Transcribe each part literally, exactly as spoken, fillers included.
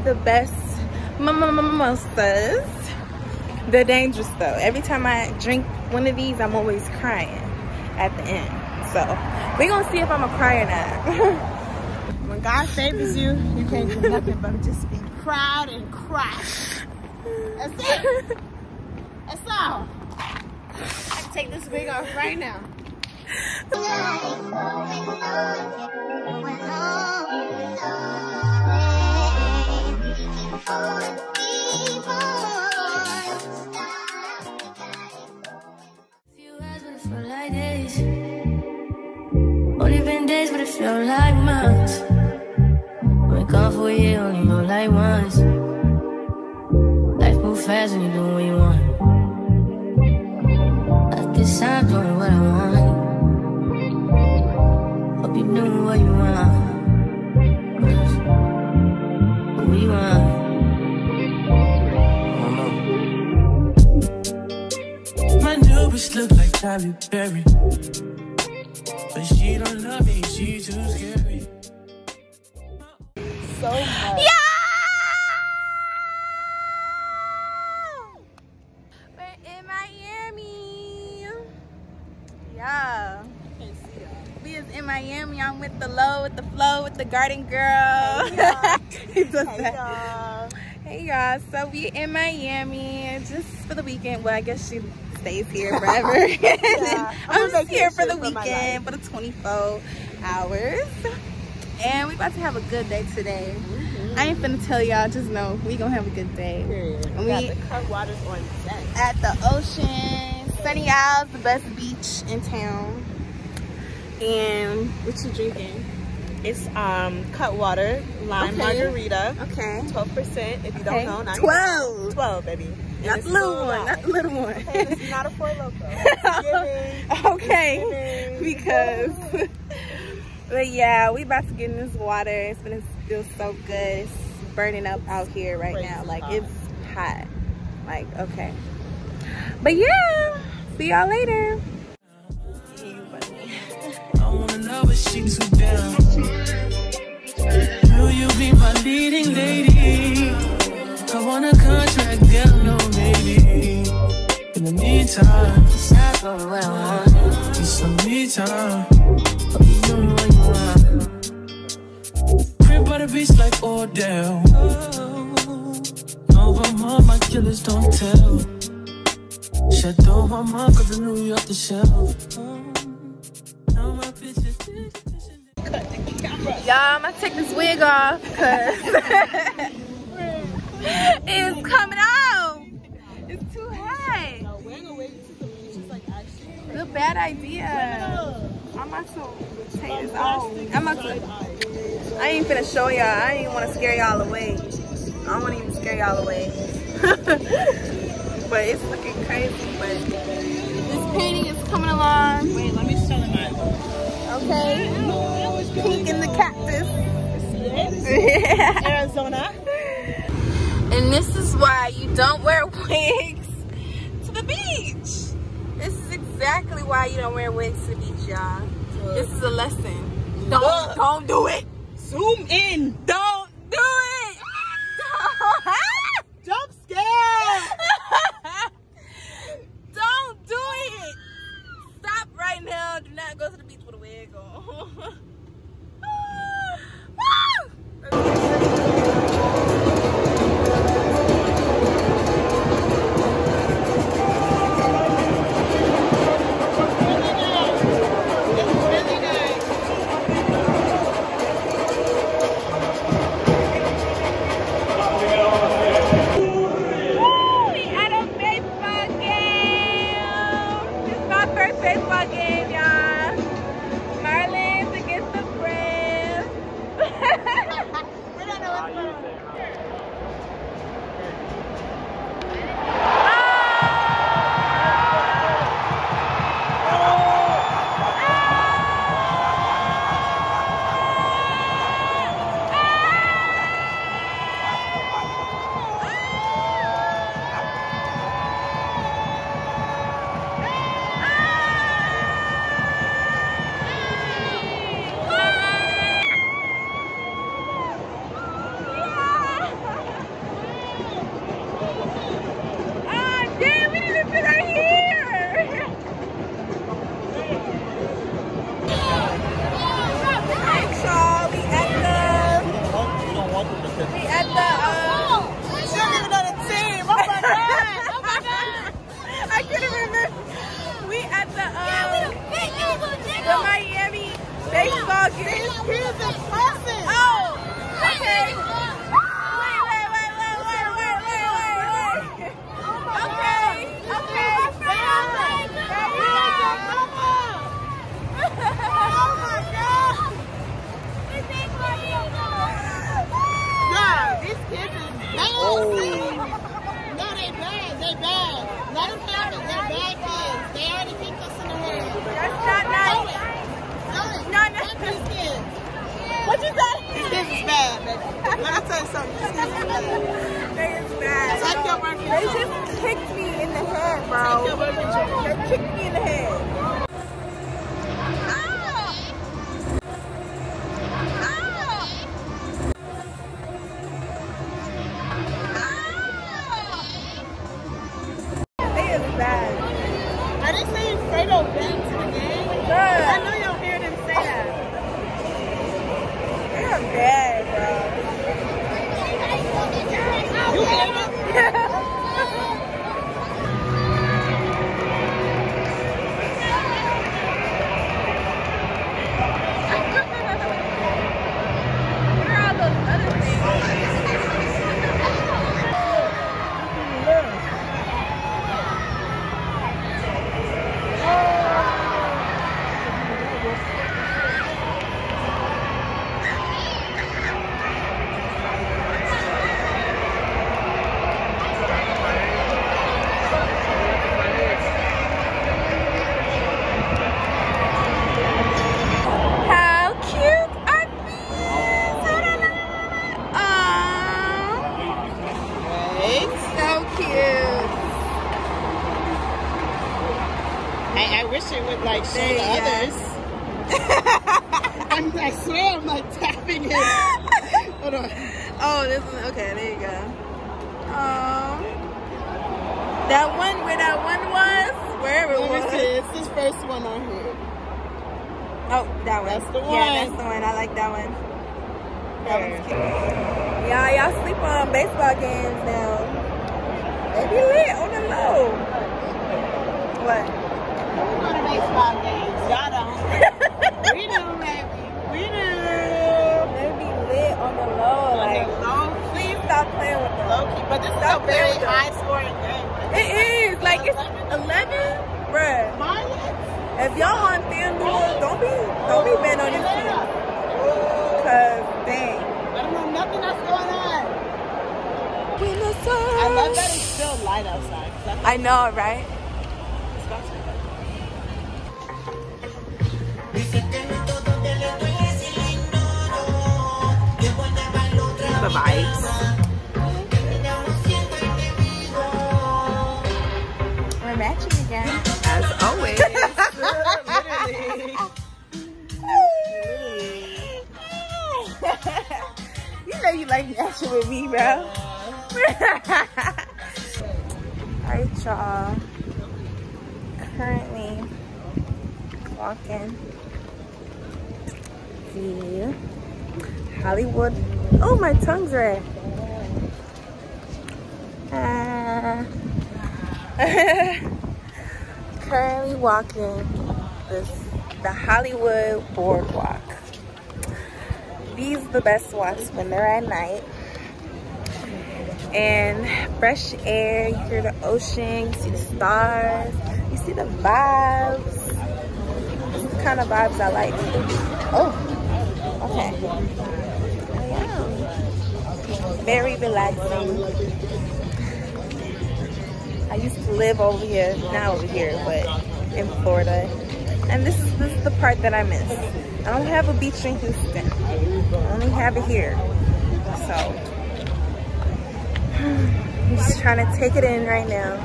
the best mimosas. They're dangerous though. Every time I drink one of these, I'm always crying at the end. So we're gonna see if I'm a cry or not. When God favors you, you can't do nothing but just be proud and cry. That's it. That's all. I can take this wig off right now. Like days, only been days, but it felt like months. Been gone for a year, only know like once. Life move fast when you do what you want. At this time, doing what I want. Hope you doing what you want. What you want? My new bitch look like Tyler Perry, but she don't love me, she too scary. So much. Yeah! We're in Miami. Yeah. We is in Miami. I'm with the low, with the flow, with the garden girl. Hey, He does hey, that. y'all. Hey y'all, so we in Miami just for the weekend. Well, I guess she stays here forever. Yeah, I'm just here for the for my weekend, for the twenty-four hours. And we about to have a good day today. Mm-hmm. I ain't finna tell y'all, just know we gonna have a good day. Period. And We we got the cut waters on deck. at the ocean, Sunny Isles, the best beach in town. And what you drinking? It's um cut water, lime Okay. margarita. Okay. twelve percent if you Okay. don't know. Now you twelve. know. twelve, baby. And Not it's the little still one, alive. not the little one. Okay, this is not a Four Loko. It's giving. Okay, It's giving. because but yeah, we about to get in this water. It's gonna feel so good. It's burning up out here right Crazy now. Like hot. it's hot. Like okay, but yeah, see y'all later. I wanna know, but she too down. Will you be my leading lady? I want a contract, girl, no maybe. In the meantime, it's not going where I want. It's some me time. Hope you doing what you want. Crib by the beach like Odell. No, I'm on my killers, don't tell. Chateau, I'm on, cause I knew you off the shelf. Now my bitches. Y'all, I'm gonna take this wig off because it's coming out. It's too high. No, wearing a wig to the beach is like actually crazy. Good bad idea. I'm about to take this off. I'm about to. I ain't finna show y'all. I ain't want to scare y'all away. I don't want to even scare y'all away. But it's looking crazy. But this painting is coming along. Wait, let me show them mine. Okay. Pink in the cactus. Yeah. Arizona. And this is why you don't wear wigs to the beach. This is exactly why you don't wear wigs to the beach, y'all. This is a lesson. Don't, Look. don't do it. Zoom in. Don't do it. Jump scare. Don't do it. Stop right now. Do not go to the beach with a wig on. We at the, uh... She don't even know the team. Oh my God. Oh my God. I couldn't remember. We at the, uh... the Miami baseball game. He is in person. Oh! Okay. Wait, wait, wait, wait, wait, wait, wait, wait, wait. Okay. Okay. Oh my God. Yeah, these kids is bad. No, they bad. They bad. Let them have it. They're bad kids. They already kicked us in the head. That's not nice. No, it. No, no. Fuck these kids. What you say? These kids is bad, baby. Let me tell you something. These kids is bad. They is bad. Take your working They chicken. just kicked me in the head, bro. Take your working chicken. They kicked me in the head. Are they saying Fredo been to the game? I know y'all hear them say that. They're bad, bro. You hear them? What are all those other things? How cute are these? Aww. So cute. I, I wish it would like show There the you go. others. I'm, I swear I'm like tapping it. Hold on. Oh, this one. Okay, there you go. Oh, that one where that one was, wherever it Let me was. see. It's this first one on here. Oh, that one. That's the Yeah, one. that's the one. I like that one. That There. one's cute. Y'all, y'all sleep on baseball games now. They be lit on the low. What? We go to baseball games. Y'all don't. We do, baby. We do. They be lit on the low. Like, low please stop playing with them. Low key. But this is Stop a very playing with them. high scoring game. It is. Like, it's eleven. Bruh. Marlins? If y'all on FanDuel, don't be, don't be betting on this team. Cause, dang. I don't know nothing that's going on. When the sun. I love that it's still light outside. I know, right? The vibes. We're matching again, as always. Literally. You know you like matching with me, bro. Alright, y'all. Currently walking the Hollywood. Oh, my tongue's red. Uh, currently walking this the Hollywood boardwalk. These are the best walks when they're at night. And fresh air, you hear the ocean, you see the stars, you see the vibes. This is the kind of vibes I like. Oh, okay. Very relaxing. I used to live over here, not over here, but in Florida. And this is, this is the part that I miss. I don't have a beach in Houston. I only have it here. So, I'm just trying to take it in right now.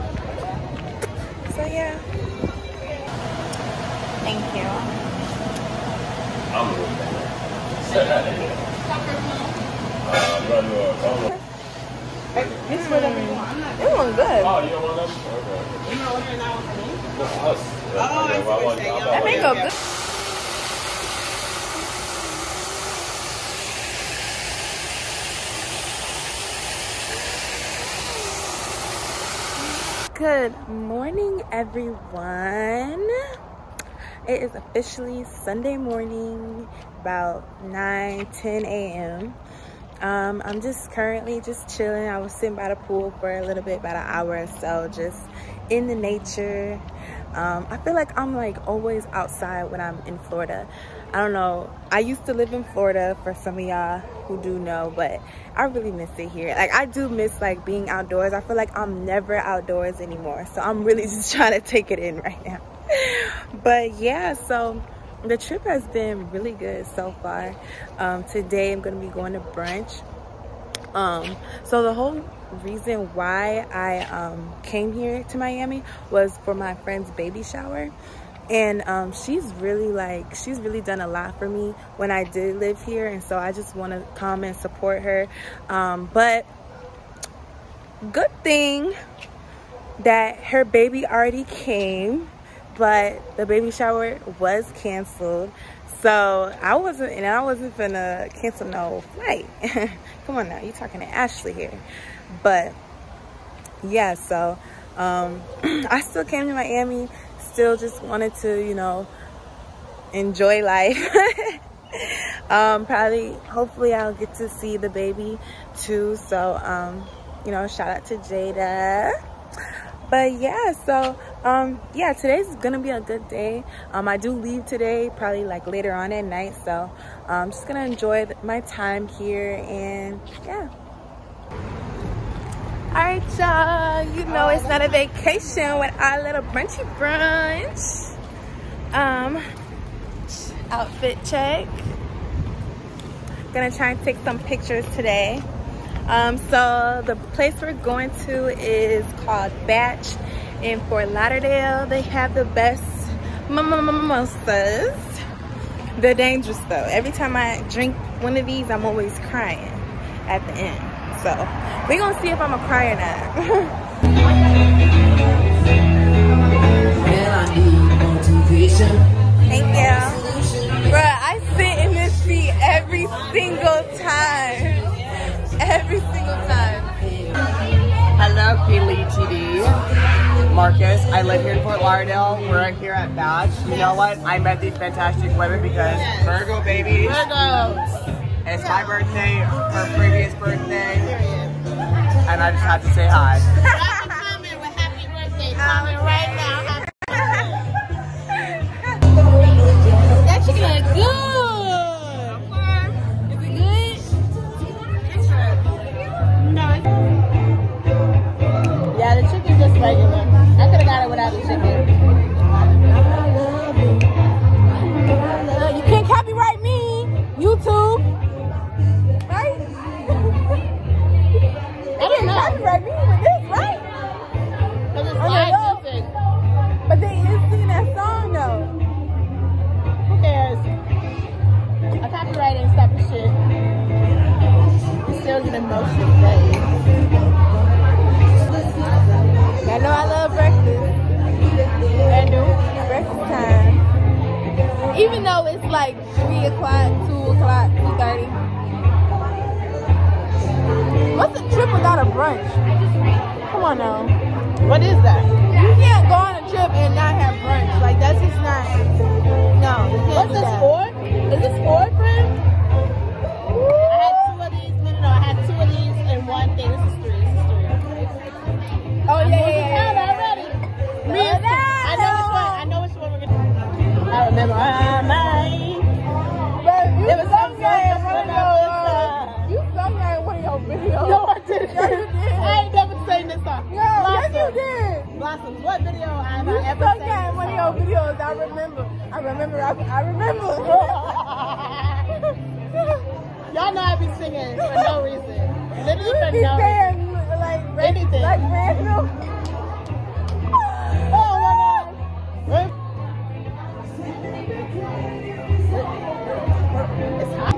So yeah. Thank you. I'm It's whatever you want. I'm not. It was good. Oh, you don't want them? Okay. You know what you're not for me? No, us. Oh, I see what you're saying. That may go good. Good morning, everyone. It is officially Sunday morning, about nine ten a m Um, I'm just currently just chilling. I was sitting by the pool for a little bit, about an hour or so, just in the nature. Um, I feel like I'm like always outside when I'm in Florida. I don't know. I used to live in Florida, for some of y'all who do know, but I really miss it here. Like, I do miss like being outdoors. I feel like I'm never outdoors anymore. So I'm really just trying to take it in right now. But yeah, so the trip has been really good so far. Um, today I'm going to be going to brunch. Um, so the whole reason why I um, came here to Miami was for my friend's baby shower. And um, she's really like, she's really done a lot for me when I did live here. And so I just want to come and support her. Um, but good thing that her baby already came, but the baby shower was canceled. So I wasn't, and I wasn't gonna cancel no flight. Come on now, you're talking to Ashley here. But yeah, so um, I still came to Miami. Still just wanted to, you know, enjoy life. um, probably, hopefully I'll get to see the baby too. So, um, you know, shout out to Jada. But yeah, so um, yeah, today's gonna be a good day. Um, I do leave today, probably like later on at night. So I'm just gonna enjoy my time here, and yeah. All right, y'all, you know it's not a vacation with our little brunchy brunch. Um, outfit check. Gonna try and take some pictures today. Um, so the place we're going to is called Batch in Fort Lauderdale. They have the best mimosas. They're dangerous though. Every time I drink one of these, I'm always crying at the end. So we're gonna see if I'm a cry or not. Thank you. Bruh, I sit in this seat every single time. Every single time. Hello, P L E T D. Marcus, I live here in Fort Lauderdale. We're here at Batch. You know what? I met these fantastic women because Virgo babies. Virgos. It's my birthday, her previous birthday, and I just had to say hi. Drop a comment with happy birthday. Comment right now. That chicken is good. Is it good? No. Yeah, the chicken's just regular. I could have got it without the chicken. Uh, you can't copyright me, YouTube. I don't know. Copyright me with this, right? Because it's live music. But they is singing that song though. Who cares? I copyright and stop the shit. You still get emotional, babe. I know I love breakfast. I do. Breakfast time. Even though it's like three o'clock, two o'clock, two thirty. What's a trip without a brunch? Come on now. What is that? You can't go on a trip and not have brunch. Like, that's just not. No. What's this for? Is this for, friend? I had two of these. No, no, no. I had two of these and one thing. This is three. This is three. Oh, yeah, yeah, yeah. already. Me and I know which one. I know which one we're going to do. I remember. Ah, mine. It was some game. You sung that in one of your videos. No, I didn't. Yes, you did. I ain't never sang this song. No, Blossom. Yes, you did. Blossoms. What video have you I ever sang that in one song? Of your videos. I remember. I remember. I, I remember. Y'all know I be singing for no reason. Literally you for be no saying, reason. Like, anything. Like random. Oh my God. It's hot.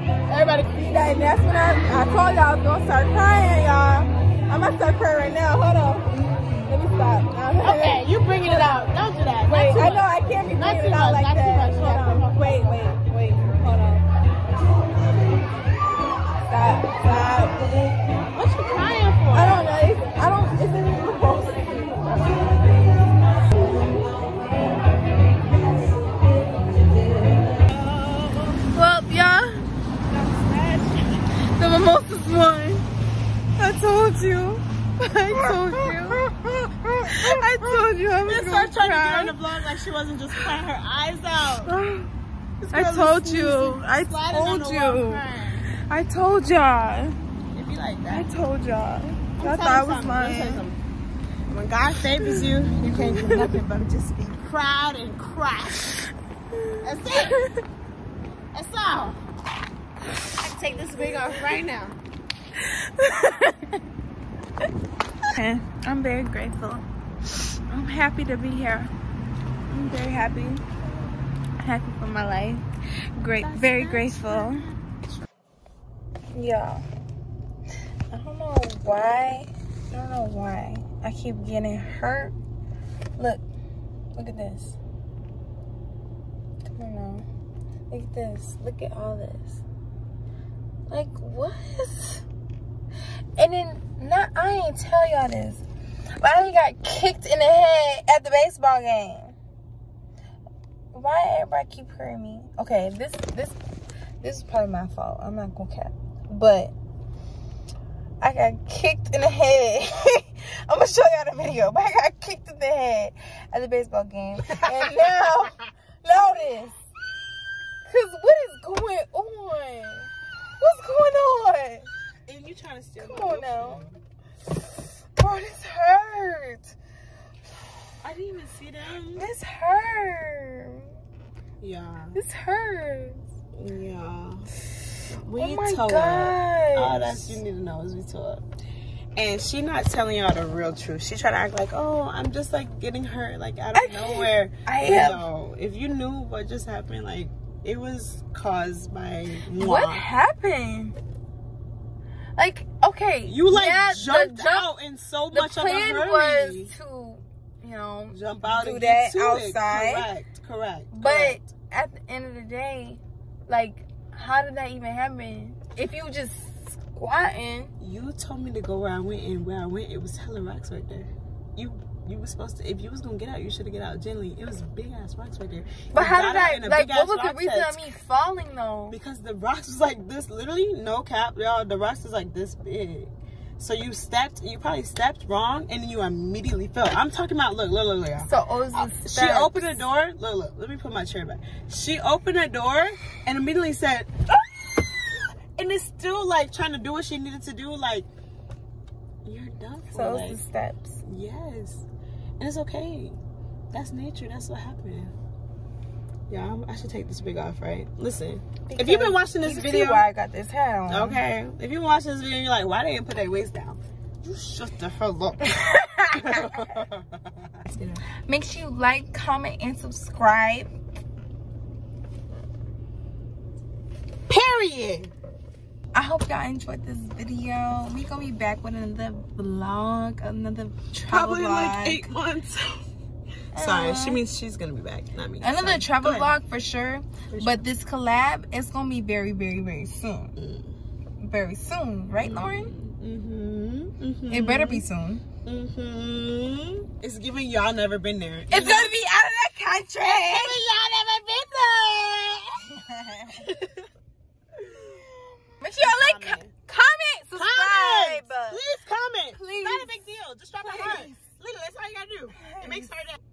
Everybody See that? And that's when I, I told y'all I was gonna start crying, y'all. I'm gonna start crying right now. Hold on. Let me stop. Okay, you bringing it out. Don't do that. Wait, Not too I know much. I can't be Not bringing too it out much, like not too that. much. Hold on. Wait, wait, wait. Hold on. Stop. Stop. What you crying for? I don't know. It's, I don't. It's in the post. Well, y'all. The mimosas won. I told you. I told you. I told you I was Let's gonna start trying cry. to get on the vlog like she wasn't just crying her eyes out. I told you. I told you. I told y'all. It'd be like that. I told y'all. Let Y'all me thought I tell you was something. Let me tell you lying. something. When God favors you, you can't do nothing but just be proud and crash. That's it. That's all. I can take this wig off right now. Okay, I'm very grateful. I'm happy to be here. I'm very happy. Happy for my life. Great, That's very nice. grateful. Y'all, I don't know why. I don't know why I keep getting hurt. Look, look at this. Come on now. Look at this. Look at all this. Like what? And then not I ain't tell y'all this, but I done got kicked in the head at the baseball game. Why everybody keep hurting me? Okay, this this this is probably my fault. I'm not gonna cap, but I got kicked in the head. I'm gonna show y'all the video, but I got kicked in the head at the baseball game, and now notice, cause what is going on? What's going on? And you trying to steal Come my on book now. from me. Bro, this hurt. I didn't even see them. This hurt. Yeah. This hurts. Yeah. We Oh my told gosh. all that you need to know is we told. And she not telling y'all the real truth. She try to act like, oh, I'm just like getting hurt like out of I nowhere. I am. No, if you knew what just happened, like it was caused by What moi. happened? Like, okay. You like yeah, jumped the jump, out in so the much of a plan hurry. was to, you know, Jump out do and that get to outside. It. Correct, correct. But correct. at the end of the day, like, how did that even happen? If you just squatting. You told me to go where I went, and where I went, it was hella rocks right there. You you were supposed to, if you was gonna get out, you should have get out gently. It was big ass rocks right there. But You how got did out I, in a like, big what ass was the rock reason set. of me falling though? Because the rocks was like this, literally, no cap, y'all. The rocks was like this big. So you stepped, you probably stepped wrong, and then you immediately fell. I'm talking about, look, look, look, look, y'all. So, oh, it was Uh, the she steps. opened the door. Look, look. Let me put my chair back. She opened the door and immediately said, ah! And it's still like trying to do what she needed to do. Like, you're done for. So it like, was the steps. yes, and it's okay. That's nature. That's what happened. Yeah, I'm, I should take this wig off, right? Listen, Because if you've been watching this you video, see why I got this hat on. okay. If you've been watching this video, and you're like, why they didn't put their waist down? You shut the hell up. Make sure you like, comment, and subscribe. Period. I hope y'all enjoyed this video. We gonna be back with another vlog, another travel Probably vlog. like eight months. Sorry, she means she's gonna be back, not me. Another Sorry. travel Go ahead. vlog for sure. For sure. But this collab is gonna be very, very, very soon. Mm. Very soon, right, Lauren? Mm-hmm. Mm-hmm. It better be soon. Mm-hmm. It's giving y'all never been there. It's gonna be out of the country. y'all never been there. Make sure y'all like, Comment. comment, subscribe. Comment. Please comment. Please. Not a big deal. Just drop a heart. Please. Literally, that's all you gotta do. It makes her day.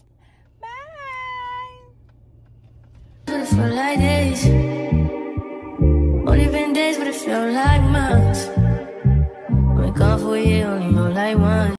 Bye. But it feel like days. Only been days, but it feel like months.